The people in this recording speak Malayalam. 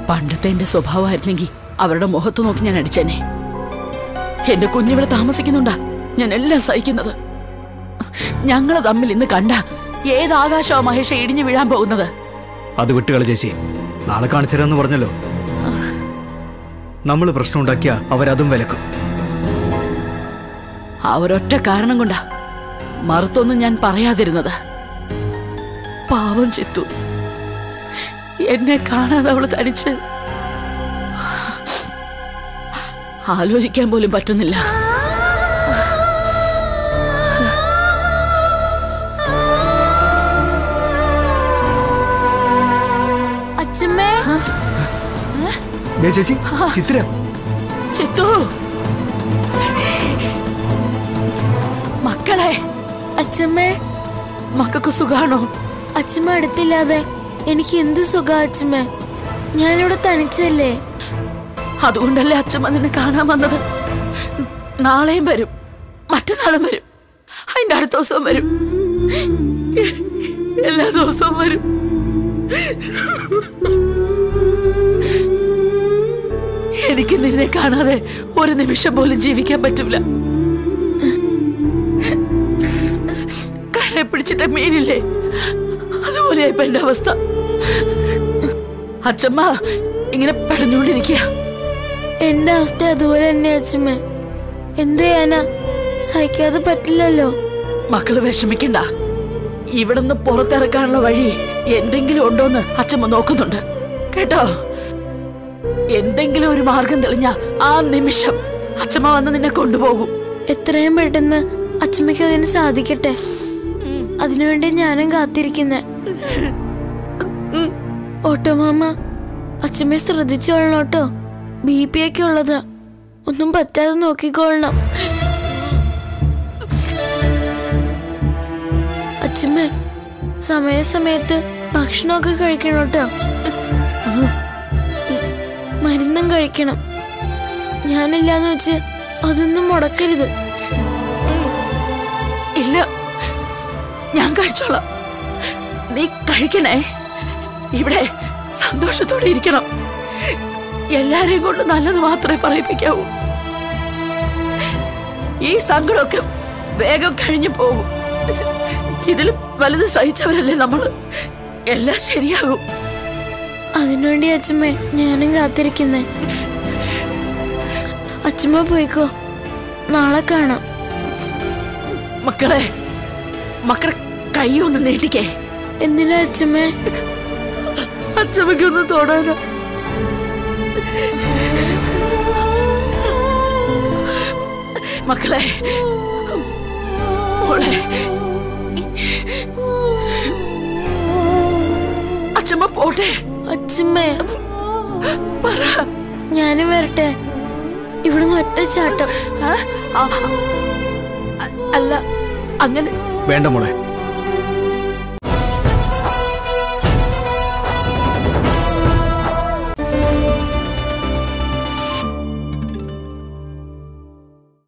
പണ്ടത്തെ എന്റെ സ്വഭാവമായിരുന്നെങ്കിൽ അവരുടെ മുഖത്ത് നോക്കി ഞാൻ അടിച്ചേനെ. എന്റെ കുഞ്ഞിവിടെ താമസിക്കുന്നുണ്ടാ ഞാൻ എല്ലാം സഹിക്കുന്നത്. ഞങ്ങള് തമ്മിൽ ഇന്ന് കണ്ട ഏത് ആകാശമാ മഹേഷ ഇടിഞ്ഞു വീഴാൻ പോകുന്നത്? അത് വിട്ടുകള ചേച്ചി, നാളെ കാണിച്ചു തരാന്ന് പറഞ്ഞല്ലോ. നമ്മൾ പ്രശ്നം ഉണ്ടാക്കിയ അവരതും വിലക്കും. ആ ഒരൊറ്റ കാരണം കൊണ്ടാ മറുത്തൊന്നും ഞാൻ പറയാതിരുന്നത്. പാവം ചിത്തു, എന്നെ കാണാതെ അവള് തനിച്ച് ആലോചിക്കാൻ പോലും പറ്റുന്നില്ല. ചേച്ചി, ചിത്ര, ചിത്തു, മക്കളെ. അച്ഛമ്മേ, മക്കൾക്ക് സുഖാണോ? അച്ഛമ്മ അടുത്തില്ലാതെ എനിക്ക് എന്ത് സുഖാ അച്ഛമ്മേ? ഞാനിവിടെ തനിച്ചല്ലേ. അതുകൊണ്ടല്ലേ അച്ഛമ്മ നിന്നെ കാണാൻ വന്നത്. നാളെയും വരും, മറ്റന്നാളും വരും, അതിന്റെ അടുത്ത ദിവസവും വരും, എല്ലാ ദിവസവും വരും. എനിക്ക് നിന്നെ കാണാതെ ഒരു നിമിഷം പോലും ജീവിക്കാൻ പറ്റില്ല. കരയെ പിടിച്ചിട്ട് മീനില്ലേ, അതുപോലെ ഇപ്പൊ എന്റെ അവസ്ഥ. അച്ഛമ്മ ഇങ്ങനെ പടഞ്ഞുകൊണ്ടിരിക്കുക. എന്റെ അവസ്ഥ അതുപോലെ തന്നെ അച്ഛമ്മ. എന്ത് ചെയ്യാനാ, സഹിക്കാതെ പറ്റില്ലല്ലോ. മക്കള് വിഷമിക്കണ്ട. ഇവിടുന്ന് പുറത്തിറക്കാനുള്ള വഴി എന്തെങ്കിലും ഉണ്ടോന്ന് അച്ഛമ്മ നോക്കുന്നുണ്ട് കേട്ടോ. എന്തെങ്കിലും ഒരു മാർഗം തെളിഞ്ഞ ആ നിമിഷം അച്ഛമ്മ വന്ന് നിന്നെ കൊണ്ടുപോകും. എത്രയും പെട്ടെന്ന് അച്ഛമ്മയ്ക്ക് അതിന് സാധിക്കട്ടെ. അതിനുവേണ്ടി ഞാനും കാത്തിരിക്കുന്നേ. ഓട്ടോ മാമ, അച്ഛമ്മയെ ശ്രദ്ധിച്ചോളണം കേട്ടോ. BP ഒക്കെ ഉള്ളതാ, ഒന്നും പറ്റാതെ നോക്കിക്കോളണം. അച്ഛമ്മ സമയത്ത് ഭക്ഷണമൊക്കെ കഴിക്കണം കേട്ടോ. മരുന്നും കഴിക്കണം. ഞാനില്ലാന്ന് വെച്ച് അതൊന്നും മുടക്കരുത്. ഇല്ല, ഞാൻ കഴിച്ചോളാം. നീ കഴിക്കണേ. ഇവിടെ സന്തോഷത്തോടെ ഇരിക്കണം. എല്ലാരെയും കൊണ്ട് നല്ലത് മാത്രമേ പറയിപ്പിക്കാവൂ. ഈ സങ്കടമൊക്കെ വേഗം കഴിഞ്ഞു പോകും. ഇതിലും വലുത് സഹിച്ചവരല്ലേ നമ്മള്. എല്ലാം ശരിയാകും. അതിനുവേണ്ടി അച്ഛമ്മ ഞാനും കാത്തിരിക്കുന്നേ. അച്ഛമ്മ പോയിക്കോ, നാളെ കാണാം. മക്കളെ കൈ ഒന്ന് നീട്ടിക്കേ. എന്തിനാ അച്ഛമ്മ? അച്ഛമ്മയ്ക്കൊന്ന് തൊടാനോ? മക്കളെ, മോളെ, അച്ഛമ്മ പോട്ടെ. അച്ഛമ്മേ പറ. ഞാനും വരട്ടെ. ഇവിടുന്ന് ഒറ്റ ചാട്ടം. അല്ല, അങ്ങനെ വേണ്ട മോളെ.